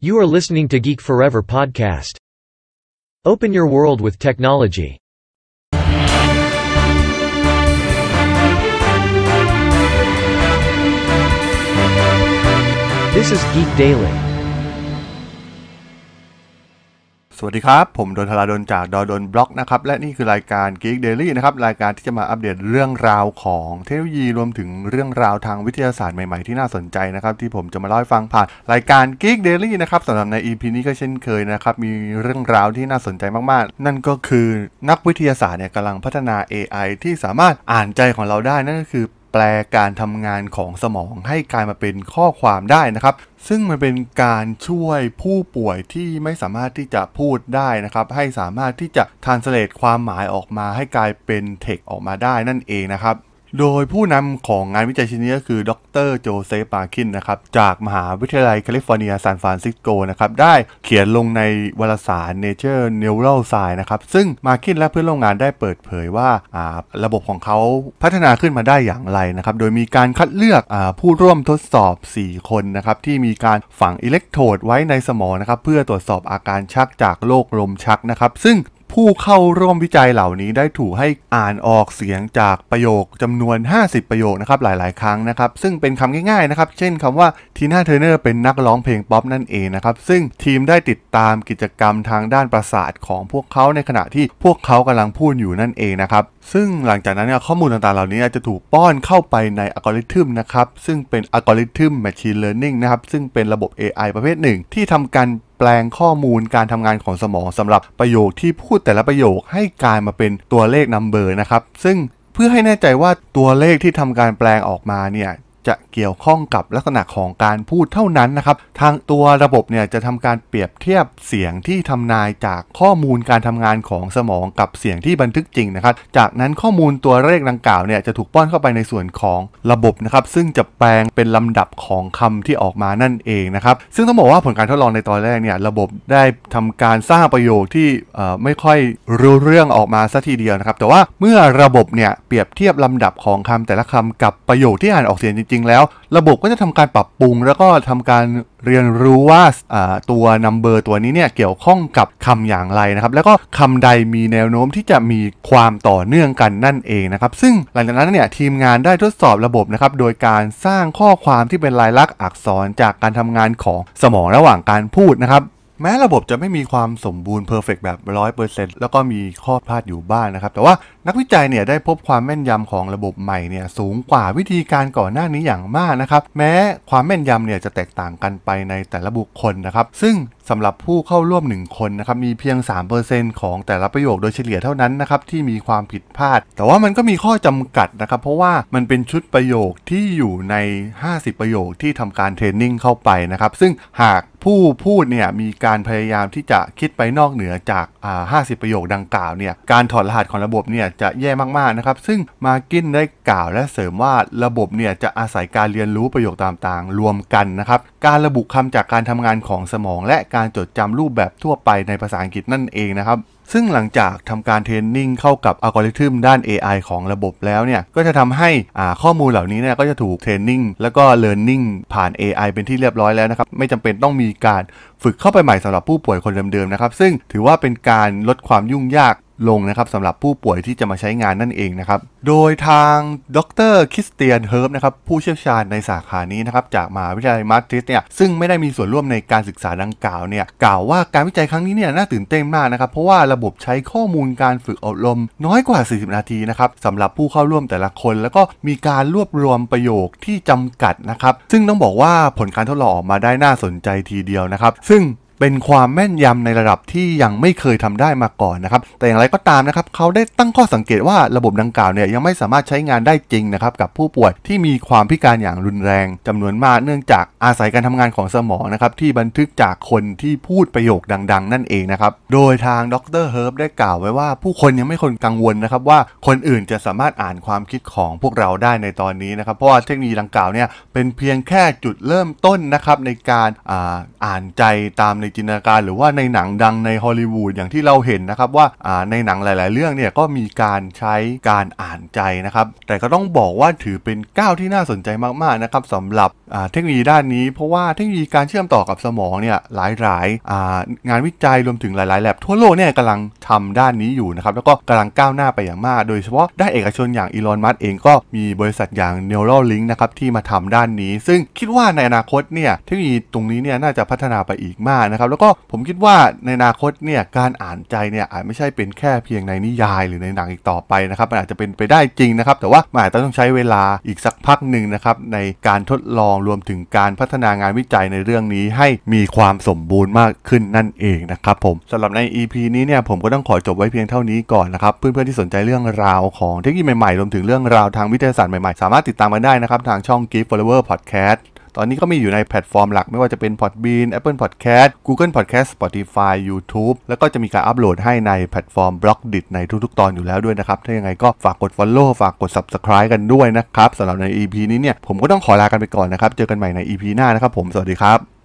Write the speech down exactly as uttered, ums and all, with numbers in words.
You are listening to Geek Forever podcast. Open your world with technology. This is Geek Daily. สวัสดีครับผมดนทราดลจากดดลบล็อกนะครับและนี่คือรายการ Geek Daily นะครับรายการที่จะมาอัปเดตเรื่องราวของเทคโนโลยีรวมถึงเรื่องราวทางวิทยาศาสตร์ใหม่ๆที่น่าสนใจนะครับที่ผมจะมาเล่าให้ฟังผ่านรายการ Geek Daily นะครับสำหรับใน อี พี นี้ก็เช่นเคยนะครับมีเรื่องราวที่น่าสนใจมากๆนั่นก็คือนักวิทยาศาสตร์เนี่ยกำลังพัฒนา เอ ไอ ที่สามารถอ่านใจของเราได้นั่นก็คือแปลการทำงานของสมองให้กลายมาเป็นข้อความได้นะครับซึ่งมันเป็นการช่วยผู้ป่วยที่ไม่สามารถที่จะพูดได้นะครับให้สามารถที่จะ translate ความหมายออกมาให้กลายเป็นเทคออกมาได้นั่นเองนะครับโดยผู้นำของงานวิจัยชิ้นนี้ก็คือดรโจเซฟมาร์คินนะครับจากมหาวิทยาลัยแคลิฟอร์เนียซานฟรานซิสโกนะครับได้เขียนลงในวารสาร Nature Neuroscience นะครับซึ่งมาร์คินและเพื่อนร่วมงานได้เปิดเผยว่าระบบของเขาพัฒนาขึ้นมาได้อย่างไรนะครับโดยมีการคัดเลือกผู้ร่วมทดสอบสี่คนนะครับที่มีการฝังอิเล็กโทรดไว้ในสมองนะครับเพื่อตรวจสอบอาการชักจากโรคลมชักนะครับซึ่งผู้เข้าร่วมวิจัยเหล่านี้ได้ถูกให้อ่านออกเสียงจากประโยคจำนวนห้าสิบประโยคนะครับหลายๆครั้งนะครับซึ่งเป็นคำง่ายๆนะครับเช่นคำว่าทีน่าเทอร์เนอร์เป็นนักร้องเพลงป๊อปนั่นเองนะครับซึ่งทีมได้ติดตามกิจกรรมทางด้านประสาทของพวกเขาในขณะที่พวกเขากำลังพูดอยู่นั่นเองนะครับซึ่งหลังจากนั้นเนี่ยข้อมูลต่างๆเหล่านี้จะถูกป้อนเข้าไปในอัลกอริทึมนะครับซึ่งเป็นอัลกอริทึม Machine Learning นะครับซึ่งเป็นระบบ เอ ไอ ประเภทหนึ่งที่ทำการแปลงข้อมูลการทำงานของสมองสำหรับประโยคที่พูดแต่ละประโยคให้กลายมาเป็นตัวเลขนัมเบอร์นะครับซึ่งเพื่อให้แน่ใจว่าตัวเลขที่ทำการแปลงออกมาเนี่ยจะเกี่ยวข้องกับลักษณะของการพูดเท่านั้นนะครับทางตัวระบบเนี่ยจะทำการเปรียบเทียบเสียงที่ทำนายจากข้อมูลการทำงานของสมองกับเสียงที่บันทึกจริงนะครับจากนั้นข้อมูลตัวเลขดังกล่าวเนี่ยจะถูกป้อนเข้าไปในส่วนของระบบนะครับซึ่งจะแปลงเป็นลำดับของคำที่ออกมานั่นเองนะครับซึ่งต้องบอกว่าผลการทดลองในตอนแรกเนี่ยระบบได้ทำการสร้างประโยคที่ไม่ค่อยรู้เรื่องออกมาซะทีเดียวนะครับแต่ว่าเมื่อระบบเนี่ยเปรียบเทียบลำดับของคำแต่ละคำกับประโยคที่อ่านออกเสียงจริงๆแล้วระบบก็จะทำการปรับปรุงแล้วก็ทำการเรียนรู้ว่าตัวนัมเบอร์ตัวนี้เนี่ยเกี่ยวข้องกับคำอย่างไรนะครับแล้วก็คำใดมีแนวโน้มที่จะมีความต่อเนื่องกันนั่นเองนะครับซึ่งหลังจากนั้นเนี่ยทีมงานได้ทดสอบระบบนะครับโดยการสร้างข้อความที่เป็นลายลักษณ์อักษรจากการทำงานของสมองระหว่างการพูดนะครับแม้ระบบจะไม่มีความสมบูรณ์เพอร์เฟกต์แบบ ร้อยเปอร์เซ็นต์ แล้วก็มีข้อพลาดอยู่บ้าง น, นะครับแต่ว่านักวิจัยเนี่ยได้พบความแม่นยำของระบบใหม่เนี่ยสูงกว่าวิธีการก่อนหน้านี้อย่างมากนะครับแม้ความแม่นยำเนี่ยจะแตกต่างกันไปในแต่ละบุคคลนะครับซึ่งสำหรับผู้เข้าร่วมหนึ่งคนนะครับมีเพียง สามเปอร์เซ็นต์ ของแต่ละประโยคโดยเฉลี่ยเท่านั้นนะครับที่มีความผิดพลาดแต่ว่ามันก็มีข้อจำกัดนะครับเพราะว่ามันเป็นชุดประโยคที่อยู่ในห้าสิบประโยคที่ทำการเทรนนิ่งเข้าไปนะครับซึ่งหากผู้พูดเนี่ยมีการพยายามที่จะคิดไปนอกเหนือจากอ่าห้าสิบประโยคดังกล่าวเนี่ยการถอดรหัสของระบบเนี่ยจะแย่มากๆนะครับซึ่งมาร์กินได้กล่าวและเสริมว่าระบบเนี่ยจะอาศัยการเรียนรู้ประโยคต่างๆรวมกันนะครับการระบุคำจากการทำงานของสมองและการจดจำรูปแบบทั่วไปในภาษาอังกฤษนั่นเองนะครับซึ่งหลังจากทำการเทรนนิ่งเข้ากับอัลกอริทึมด้าน เอ ไอ ของระบบแล้วเนี่ยก็จะทำให้ข้อมูลเหล่านี้เนี่ยก็จะถูกเทรนนิ่งแล้วก็เลิร์นนิ่งผ่าน เอ ไอ เป็นที่เรียบร้อยแล้วนะครับไม่จำเป็นต้องมีการฝึกเข้าไปใหม่สำหรับผู้ป่วยคนเดิมๆนะครับซึ่งถือว่าเป็นการลดความยุ่งยากลงนะครับสำหรับผู้ป่วยที่จะมาใช้งานนั่นเองนะครับโดยทางดร.คริสเตียนเฮิร์บนะครับผู้เชี่ยวชาญในสาขานี้นะครับจากมหาวิทยาลัยมาดริดเนี่ยซึ่งไม่ได้มีส่วนร่วมในการศึกษาดังกล่าวเนี่ยกล่าวว่าการวิจัยครั้งนี้เนี่ยน่าตื่นเต้นมากนะครับเพราะว่าระบบใช้ข้อมูลการฝึกอบรมน้อยกว่าสี่สิบนาทีนะครับสำหรับผู้เข้าร่วมแต่ละคนแล้วก็มีการรวบรวมประโยคที่จำกัดนะครับซึ่งต้องบอกว่าผลการทดลองออกมาได้น่าสนใจทีเดียวนะครับซึ่งเป็นความแม่นยำในระดับที่ยังไม่เคยทำได้มาก่อนนะครับแต่อย่างไรก็ตามนะครับเขาได้ตั้งข้อสังเกตว่าระบบดังกล่าวเนี่ยยังไม่สามารถใช้งานได้จริงนะครับกับผู้ป่วยที่มีความพิการอย่างรุนแรงจำนวนมากเนื่องจากอาศัยการทำงานของสมองนะครับที่บันทึกจากคนที่พูดประโยคดังๆนั่นเองนะครับโดยทางดร.เฮิร์บได้กล่าวไว้ว่าผู้คนยังไม่ควรกังวลนะครับว่าคนอื่นจะสามารถอ่านความคิดของพวกเราได้ในตอนนี้นะครับเพราะว่าเทคโนโลยีดังกล่าวเนี่ยเป็นเพียงแค่จุดเริ่มต้นนะครับในการอ่าอ่านใจตามในจินตนาการหรือว่าในหนังดังในฮอลลีวูดอย่างที่เราเห็นนะครับว่าในหนังหลายๆเรื่องเนี่ยก็มีการใช้การอ่านใจนะครับแต่ก็ต้องบอกว่าถือเป็นก้าวที่น่าสนใจมากๆนะครับสำหรับเทคโนโลยีด้านนี้เพราะว่าเทคโนโลยีการเชื่อมต่อกับสมองเนี่ยหลายๆงานวิจัยรวมถึงหลายๆแลบทั่วโลกเนี่ยกำลังทำด้านนี้อยู่นะครับแล้วก็กำลังก้าวหน้าไปอย่างมากโดยเฉพาะด้านเอกชนอย่างอีลอนมัสก์เองก็มีบริษัทอย่าง Neuralink นะครับที่มาทำด้านนี้ซึ่งคิดว่าในอนาคตเนี่ยเทคโนโลยีตรงนี้เนี่ยน่าจะพัฒนาไปอีกมากนะครับแล้วก็ผมคิดว่าในอนาคตเนี่ยการอ่านใจเนี่ยอาจไม่ใช่เป็นแค่เพียงในนิยายหรือในหนังอีกต่อไปนะครับมันอาจจะเป็นไปได้จริงนะครับแต่ว่ามันอาจจะต้องใช้เวลาอีกสักพักหนึ่งนะครับในการทดลองรวมถึงการพัฒนางานวิจัยในเรื่องนี้ให้มีความสมบูรณ์มากขึ้นนั่นเองนะครับผมสำหรับใน อี พี นี้เนี่ยผมก็ต้องขอจบไว้เพียงเท่านี้ก่อนนะครับเพื่อนๆที่สนใจเรื่องราวของเทคโนโลยีใหม่ๆรวมถึงเรื่องราวทางวิทยาศาสตร์ใหม่ๆสามารถติดตามกันได้นะครับทางช่อง Geek Forever Podcast ตอนนี้ก็มีอยู่ในแพลตฟอร์มหลักไม่ว่าจะเป็น Podbean Apple Podcast Google Podcast Spotify YouTube แล้วก็จะมีการอัปโหลดให้ในแพลตฟอร์ม Blockdit ในทุกๆตอนอยู่แล้วด้วยนะครับถ้ายังไงก็ฝากกด Follow ฝากกด Subscribe กันด้วยนะครับสำหรับใน อี พี นี้เนี่ยผมก็ต้องขอลากันไปก่อนนะครับเจอกันใหม่ใน อี พี หน้านะครับผมสวัสดีครับ